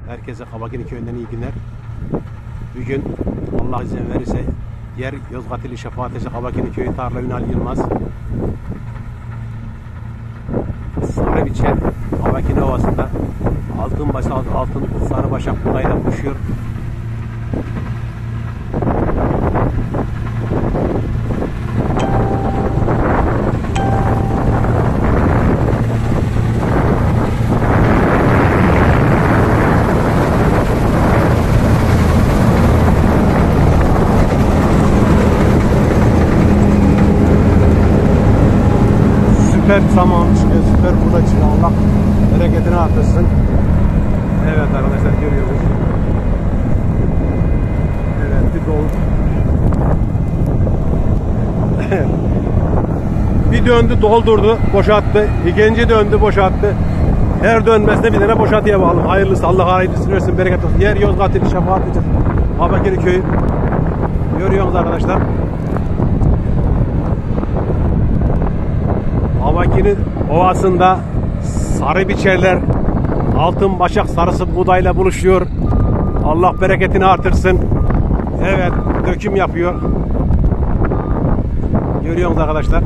Herkese Kabakini köyünden iyi günler. Bugün Allah izin verirse yer Yozgat ili Şefaattepe Kabakini köyü Tarla Ünal Yılmaz. Sarıbiçer Kabakini Ovası'nda altın Sarıbaşak buğdayla buluşuyor. Süper saman çıkıyor, süper buğday çıkıyor. Allah bereketini artırsın. Evet arkadaşlar, görüyoruz. Evet, bir dolu. Bir döndü, doldurdu, boşalttı. İkinci döndü, boşalttı. Her dönmesine bir tane boşaltıya bağlı. Hayırlısı, Allah hayırlısını versin, bereket olsun. Yer Yozgat ili Şefaattepe Kabakini köyü. Görüyorsunuz arkadaşlar. Kabakini Ovası'nda sarıbiçerler altın başak sarısı buğdayla buluşuyor. Allah bereketini artırsın. Evet, döküm yapıyor. Görüyorsunuz arkadaşlar.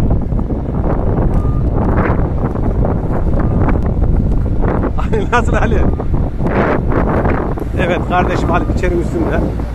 Nasıl Ali? Evet kardeşim, Ali biçerin üstünde.